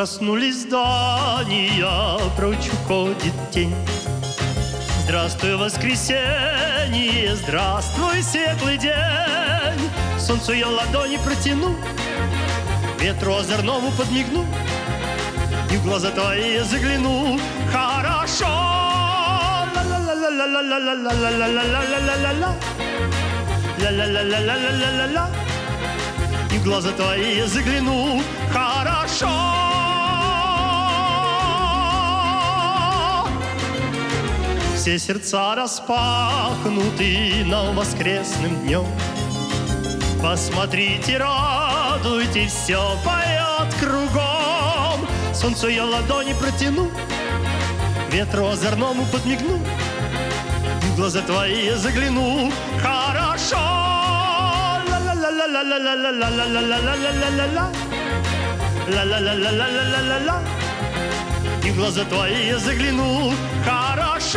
Проснулись здания, прочь уходит тень. Здравствуй, воскресенье, здравствуй, светлый день. Солнцу я ладони протяну, ветру озорному подмигну и в глаза твои загляну. Хорошо, ла-ла-ла-ла-ла-ла-ла-ла-ла-ла-ла-ла-ла-ла, ла-ла-ла-ла-ла-ла-ла-ла, и в глаза твои загляну. Хорошо. Все сердца распахнуты нам воскресным днем. Посмотрите, радуйтесь, все поет кругом. Солнцу я ладони протяну, ветру озорному подмигну и в глаза твои загляну. Хорошо, ла-ла-ла-ла-ла-ла-ла-ла-ла-ла-ла-ла-ла-ла, ла-ла-ла-ла-ла-ла-ла-ла, и в глаза твои загляну. Хорошо.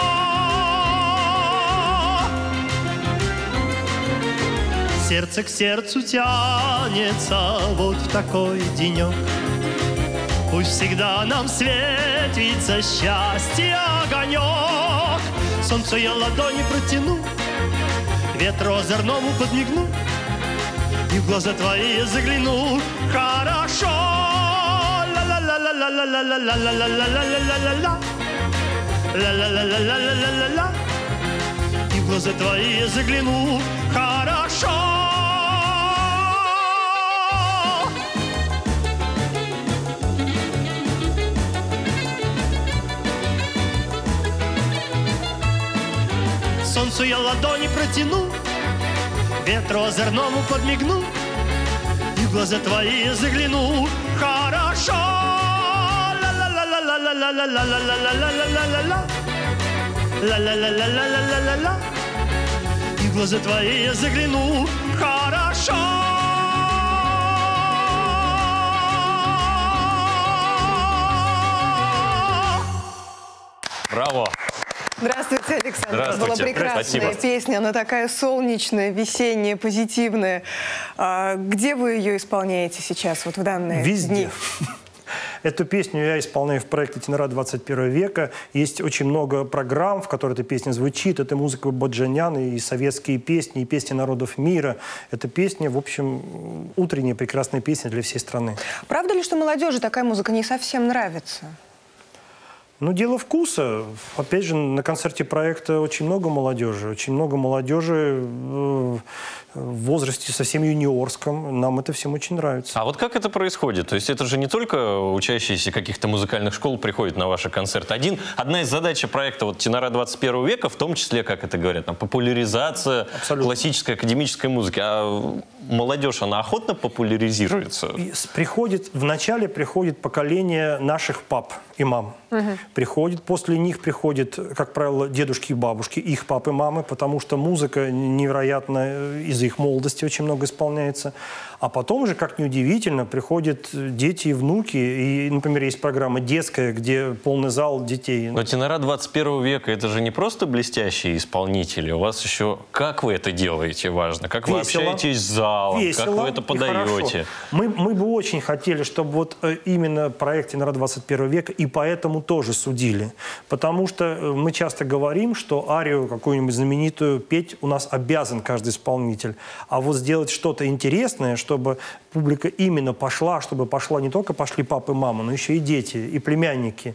Сердце к сердцу тянется вот в такой денек. Пусть всегда нам светится счастье огонек. Солнцу я ладони протяну, ветру озорному подмигну и в глаза твои загляну. Хорошо, ла-ла-ла-ла-ла-ла-ла-ла-ла-ла-ла-ла-ла-ла, ла-ла-ла-ла-ла-ла-ла-ла, и в глаза твои загляну. Хорошо. Солнцу я ладони протяну, ветру озорному подмигну и в глаза твои загляну. Хорошо, ла-ла-ла-ла-ла-ла-ла-ла-ла-ла-ла-ла-ла-ла, ла-ла-ла-ла-ла-ла-ла-ла, и в глаза твои загляну. Хорошо. Браво! Здравствуйте, Александр. Здравствуйте. Была прекрасная Спасибо. песня, она такая солнечная, весенняя, позитивная. Где вы ее исполняете сейчас, вот в данные Везде. дни? Эту песню я исполняю в проекте «Тенора 21 века». Есть очень много программ, в которых эта песня звучит. Это музыка Боджанян, и советские песни, и песни народов мира. Эта песня, в общем, утренняя прекрасная песня для всей страны. Правда ли, что молодежи такая музыка не совсем нравится? Ну, дело вкуса. Опять же, на концерте проекта очень много молодежи. Очень много молодежи в возрасте совсем юниорском. Нам это всем очень нравится. А вот как это происходит? То есть это же не только учащиеся каких-то музыкальных школ приходят на ваши концерты. Одна из задач проекта вот «Тенора 21 века», в том числе, как это говорят, там, популяризация классической академической музыки. А молодежь, она охотно популяризируется? Вначале приходит поколение наших пап и мам. Приходит, после них приходят, как правило, дедушки и бабушки, их папы и мамы, потому что музыка невероятно из их молодости очень много исполняется. А потом же, как неудивительно, приходят дети и внуки. И, например, есть программа детская, где полный зал детей. Но «Тенора 21 века» — это же не просто блестящие исполнители. У вас еще, как вы это делаете, важно. Как вы общаетесь с залом, как вы это подаете. Мы бы очень хотели, чтобы вот именно проект «Тенора 21 века» и поэтому тоже судили. Потому что мы часто говорим, что арию какую-нибудь знаменитую петь у нас обязан каждый исполнитель. А вот сделать что-то интересное, чтобы публика именно пошла, чтобы пошла не только пошли папы и мамы, но еще и дети, и племянники,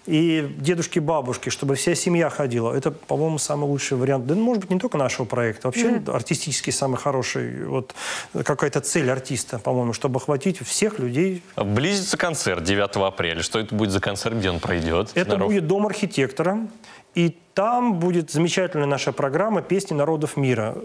и дедушки, бабушки, чтобы вся семья ходила. Это, по-моему, самый лучший вариант. Да, может быть, не только нашего проекта, вообще артистически самый хороший, вот какая-то цель артиста, по-моему, чтобы охватить всех людей. Близится концерт 9 апреля. Что это будет за концерт, где он пройдет? Это будет Дом архитектора. И там будет замечательная наша программа «Песни народов мира».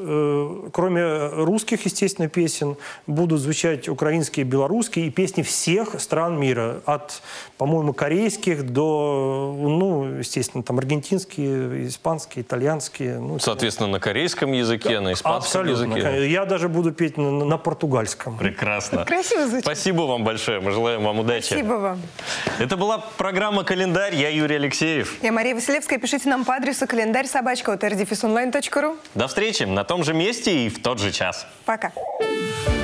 Кроме русских, естественно, песен, будут звучать украинские, белорусские и песни всех стран мира. От, по-моему, корейских до, ну, естественно, там аргентинские, испанские, итальянские. Ну, соответственно, на корейском языке, на испанском языке. Я даже буду петь на португальском. Прекрасно. Красиво звучит. Спасибо вам большое. Мы желаем вам удачи. Спасибо вам. Это была программа «Календарь». Я Юрий Алексеев. Я Мария Василевская. Пишите нам по адресу календарь@rdefisonline.ru. До встречи на том же месте и в тот же час. Пока.